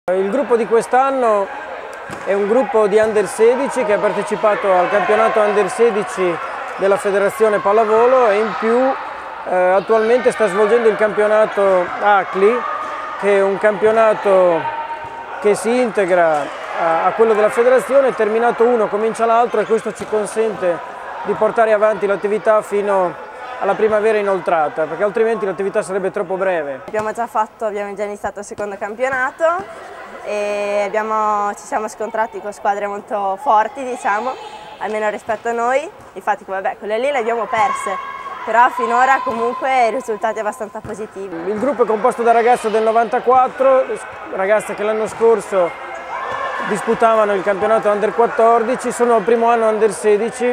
Il gruppo di quest'anno è un gruppo di Under 16 che ha partecipato al campionato Under 16 della Federazione Pallavolo e in più attualmente sta svolgendo il campionato ACLI, che è un campionato che si integra a quello della federazione. Terminato uno comincia l'altro e questo ci consente di portare avanti l'attività fino alla primavera inoltrata, perché altrimenti l'attività sarebbe troppo breve. Abbiamo già iniziato il secondo campionato e ci siamo scontrati con squadre molto forti, diciamo, almeno rispetto a noi. Infatti quelle lì le abbiamo perse, però finora comunque i risultati abbastanza positivi. Il gruppo è composto da ragazze del 94, ragazze che l'anno scorso disputavano il campionato Under 14, sono al primo anno Under 16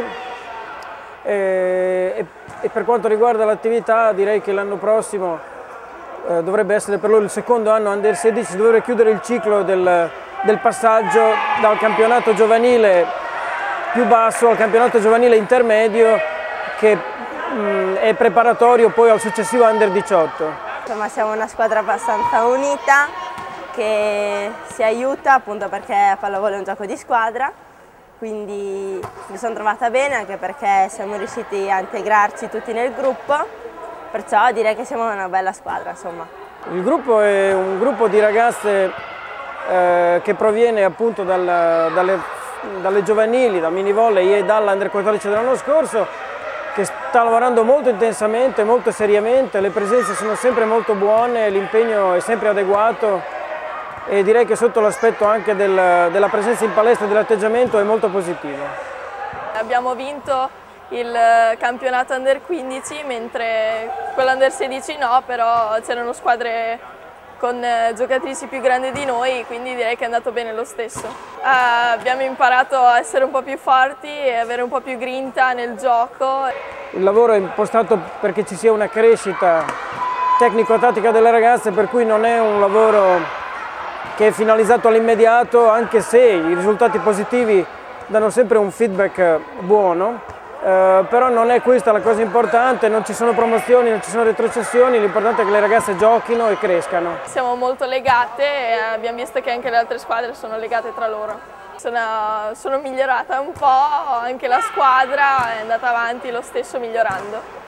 e per quanto riguarda l'attività direi che l'anno prossimo dovrebbe essere per loro il secondo anno Under 16, dovrebbe chiudere il ciclo del passaggio dal campionato giovanile più basso al campionato giovanile intermedio, che è preparatorio poi al successivo Under 18. Insomma, siamo una squadra abbastanza unita che si aiuta appunto perché a pallavolo è un gioco di squadra, quindi mi sono trovata bene anche perché siamo riusciti a integrarci tutti nel gruppo. Perciò direi che siamo una bella squadra, insomma. Il gruppo è un gruppo di ragazze che proviene appunto dalle giovanili, dal mini volley e dall'Under 14 dell'anno scorso, che sta lavorando molto intensamente, molto seriamente, le presenze sono sempre molto buone, l'impegno è sempre adeguato e direi che sotto l'aspetto anche della presenza in palestra e dell'atteggiamento è molto positivo. Abbiamo vinto il campionato Under 15, mentre quello Under 16 no, però c'erano squadre con giocatrici più grandi di noi, quindi direi che è andato bene lo stesso. Abbiamo imparato a essere un po' più forti e avere un po' più grinta nel gioco. Il lavoro è impostato perché ci sia una crescita tecnico-tattica delle ragazze, per cui non è un lavoro che è finalizzato all'immediato, anche se i risultati positivi danno sempre un feedback buono. Però non è questa la cosa importante, non ci sono promozioni, non ci sono retrocessioni, l'importante è che le ragazze giochino e crescano. Siamo molto legate e abbiamo visto che anche le altre squadre sono legate tra loro. Sono migliorata un po', anche la squadra è andata avanti lo stesso migliorando.